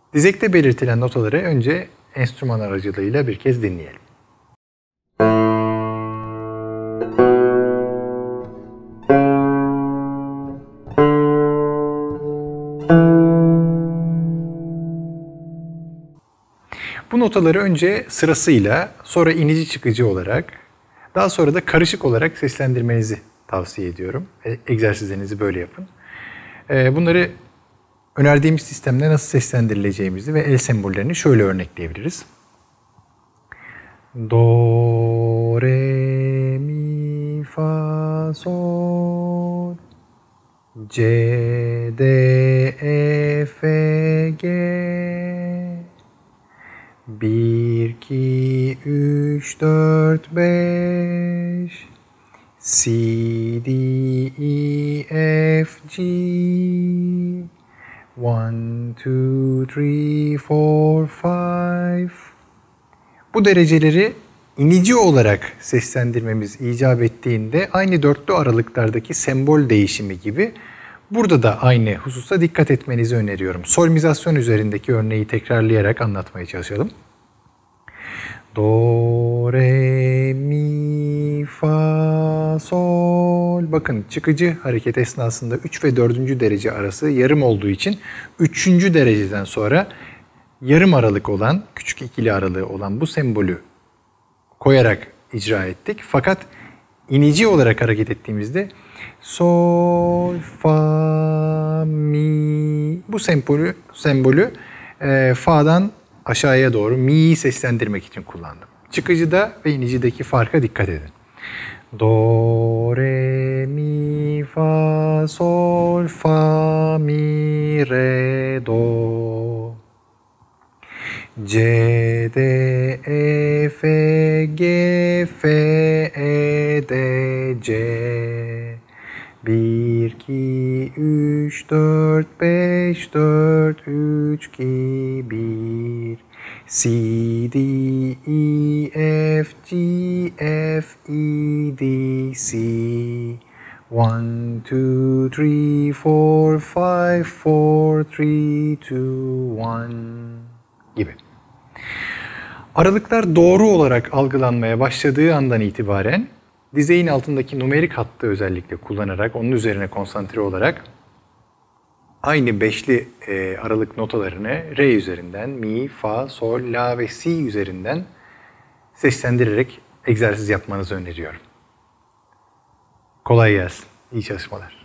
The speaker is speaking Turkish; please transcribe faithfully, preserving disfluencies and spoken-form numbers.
Dizekte belirtilen notaları önce enstrüman aracılığıyla bir kez dinleyelim. Bu notaları önce sırasıyla, sonra inici çıkıcı olarak, daha sonra da karışık olarak seslendirmenizi tavsiye ediyorum. E, egzersizlerinizi böyle yapın. E, bunları önerdiğimiz sistemde nasıl seslendirileceğimizi ve el sembollerini şöyle örnekleyebiliriz. Do, re, mi, fa, sol, C, D, E, F, G, bir, iki, üç, dört, beş, C, D, E, F, G, one, two, three, four, five. Bu dereceleri inici olarak seslendirmemiz icap ettiğinde aynı dörtlü aralıklardaki sembol değişimi gibi burada da aynı hususa dikkat etmenizi öneriyorum. Solmizasyon üzerindeki örneği tekrarlayarak anlatmaya çalışalım. Do, re, mi, fa, sol. Bakın çıkıcı hareket esnasında üç ve dördüncü derece arası yarım olduğu için üçüncü dereceden sonra yarım aralık olan, küçük ikili aralığı olan bu sembolü koyarak icra ettik. Fakat inici olarak hareket ettiğimizde sol, fa, mi, bu sembolü, sembolü e, fa'dan aşağıya doğru mi'yi seslendirmek için kullandım. Çıkıcıda ve inicideki farka dikkat edin. Do, re, mi, fa, sol, fa, mi, re, do. C, D, E, F, G, F, E, D, C. bir, iki, üç, dört, beş, dört, üç, iki, bir. C, D, E, F, G, F, E, D, C. one, two, three, four, five, four, three, two, one gibi. Aralıklar doğru olarak algılanmaya başladığı andan itibaren dizeğin altındaki numerik hattı özellikle kullanarak, onun üzerine konsantre olarak aynı beşli e, aralık notalarını re üzerinden, mi, fa, sol, la ve si üzerinden seslendirerek egzersiz yapmanızı öneriyorum. Kolay gelsin. İyi çalışmalar.